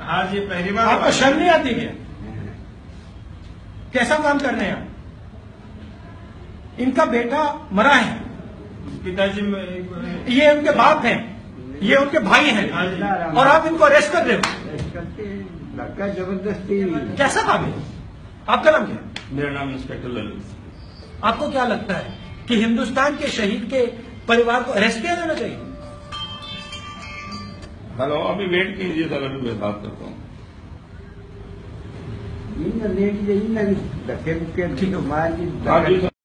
हाँ जी, पहली बार। आपको शर्म नहीं आती क्या? कैसा काम कर रहे हैं आप? इनका बेटा मरा है, पिताजी ये उनके बाप हैं, ये उनके भाई हैं, और आप इनको अरेस्ट कर रहे हो। धक्का जबरदस्ती। कैसा काम है? आपका नाम क्या है? मेरा नाम इंस्पेक्टर ललित। आपको क्या लगता है कि हिंदुस्तान के शहीद के परिवार को अरेस्ट किया जाना चाहिए? हेलो, अभी वेट कीजिए सर, अभी मैं बात करता हूँ। धक्के बुक्के ठीक है। मार की हाँ जी सर।